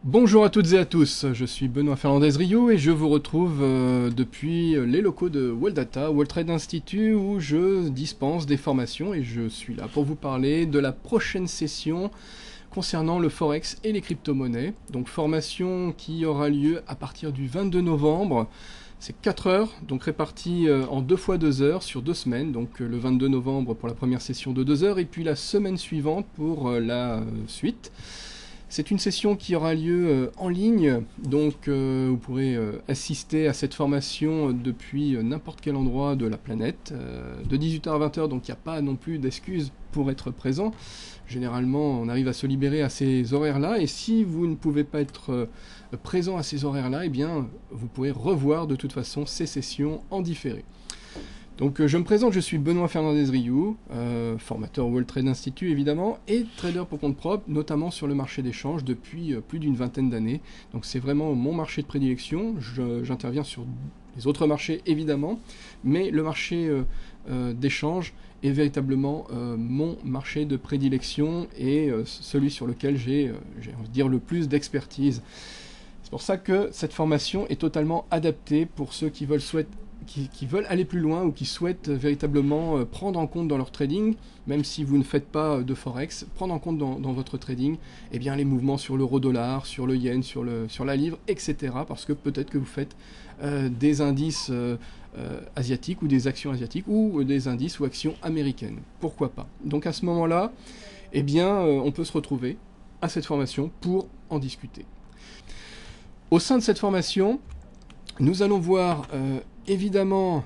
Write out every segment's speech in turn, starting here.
Bonjour à toutes et à tous, je suis Benoît Fernandez-Rio et je vous retrouve depuis les locaux de World Trade Institute où je dispense des formations et je suis là pour vous parler de la prochaine session concernant le Forex et les crypto-monnaies. Donc formation qui aura lieu à partir du 22 novembre. C'est 4 heures, donc réparties en 2 fois 2 heures sur 2 semaines. Donc le 22 novembre pour la première session de 2 heures et puis la semaine suivante pour la suite. C'est une session qui aura lieu en ligne, donc vous pourrez assister à cette formation depuis n'importe quel endroit de la planète, de 18h à 20h, donc il n'y a pas non plus d'excuses pour être présent. Généralement, on arrive à se libérer à ces horaires-là, et si vous ne pouvez pas être présent à ces horaires-là, eh bien, vous pourrez revoir de toute façon ces sessions en différé. Donc je me présente, je suis Benoît Fernandez-Rioux, formateur au World Trade Institute évidemment, et trader pour compte propre, notamment sur le marché d'échange depuis plus d'une vingtaine d'années. Donc c'est vraiment mon marché de prédilection, j'interviens sur les autres marchés évidemment, mais le marché d'échange est véritablement mon marché de prédilection et celui sur lequel j'ai envie de dire le plus d'expertise. C'est pour ça que cette formation est totalement adaptée pour ceux qui veulent aller plus loin ou qui souhaitent véritablement prendre en compte dans leur trading, même si vous ne faites pas de forex, prendre en compte dans votre trading eh bien, les mouvements sur l'euro-dollar, sur le yen, sur la livre, etc. Parce que peut-être que vous faites des indices asiatiques ou des actions asiatiques ou des indices ou actions américaines. Pourquoi pas? Donc à ce moment-là, eh bien, on peut se retrouver à cette formation pour en discuter. Au sein de cette formation, nous allons voir évidemment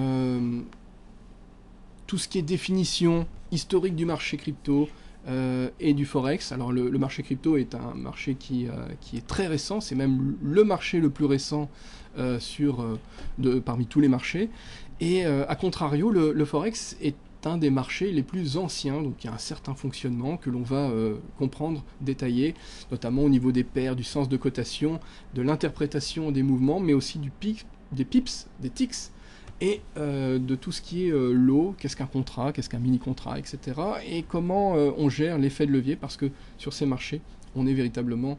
tout ce qui est définition historique du marché crypto et du forex. Alors le marché crypto est un marché qui est très récent, c'est même le marché le plus récent parmi tous les marchés. Et à contrario, le forex est un des marchés les plus anciens, donc il y a un certain fonctionnement que l'on va comprendre, détailler, notamment au niveau des paires, du sens de cotation, de l'interprétation des mouvements, mais aussi des pips, des ticks, et de tout ce qui est lot, qu'est-ce qu'un contrat, qu'est-ce qu'un mini-contrat, etc. Et comment on gère l'effet de levier, parce que sur ces marchés, on est véritablement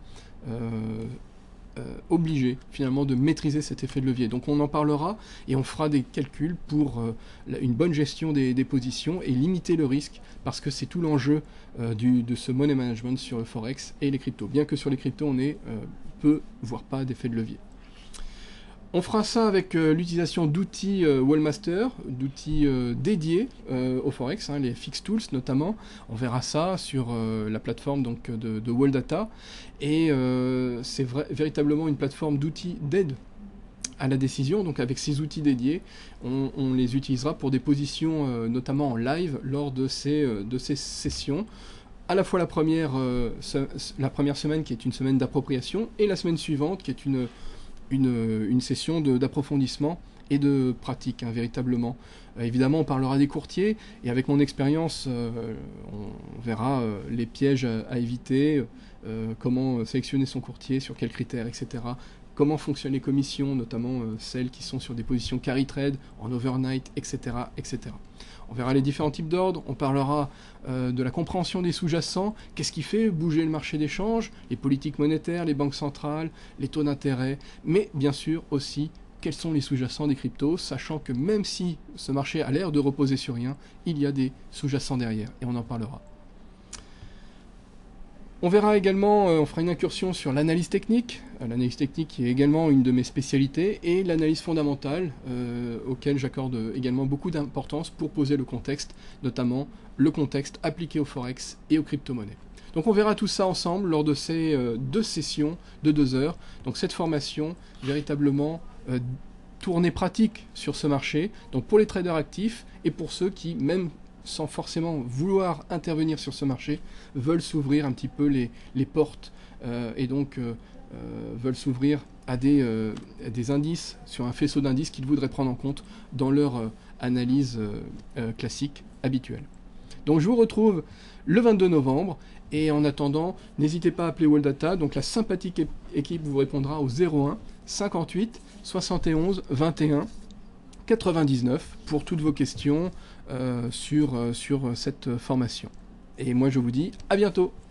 obligé finalement de maîtriser cet effet de levier. Donc on en parlera et on fera des calculs pour une bonne gestion des positions et limiter le risque, parce que c'est tout l'enjeu de ce money management sur le forex et les cryptos. Bien que sur les cryptos on ait peu, voire pas d'effet de levier. On fera ça avec l'utilisation d'outils Wallmaster, d'outils dédiés au Forex, les Fix Tools notamment. On verra ça sur la plateforme donc, de World. Et c'est véritablement une plateforme d'outils d'aide à la décision. Donc avec ces outils dédiés, on les utilisera pour des positions notamment en live lors de ces sessions. À la fois la première semaine qui est une semaine d'appropriation et la semaine suivante qui est une session d'approfondissement et de pratique, véritablement. Évidemment, on parlera des courtiers, et avec mon expérience, on verra les pièges à éviter, comment sélectionner son courtier, sur quels critères, etc. Comment fonctionnent les commissions, notamment celles qui sont sur des positions carry trade, en overnight, etc., etc. On verra les différents types d'ordres, on parlera de la compréhension des sous-jacents, qu'est-ce qui fait bouger le marché d'échange, les politiques monétaires, les banques centrales, les taux d'intérêt, mais bien sûr aussi quels sont les sous-jacents des cryptos, sachant que même si ce marché a l'air de reposer sur rien, il y a des sous-jacents derrière, et on en parlera. On verra également, on fera une incursion sur l'analyse technique qui est également une de mes spécialités, et l'analyse fondamentale, auquel j'accorde également beaucoup d'importance pour poser le contexte, notamment le contexte appliqué au Forex et aux crypto-monnaies. Donc on verra tout ça ensemble lors de ces 2 sessions de 2 heures. Donc cette formation, véritablement tournée pratique sur ce marché, donc pour les traders actifs et pour ceux qui, même sans forcément vouloir intervenir sur ce marché, veulent s'ouvrir un petit peu les portes et donc veulent s'ouvrir à des indices, sur un faisceau d'indices qu'ils voudraient prendre en compte dans leur analyse classique habituelle. Donc je vous retrouve le 22 novembre, et en attendant, n'hésitez pas à appeler World. Donc la sympathique équipe vous répondra au 01 58 71 21 99 pour toutes vos questions sur cette formation. Et moi je vous dis à bientôt.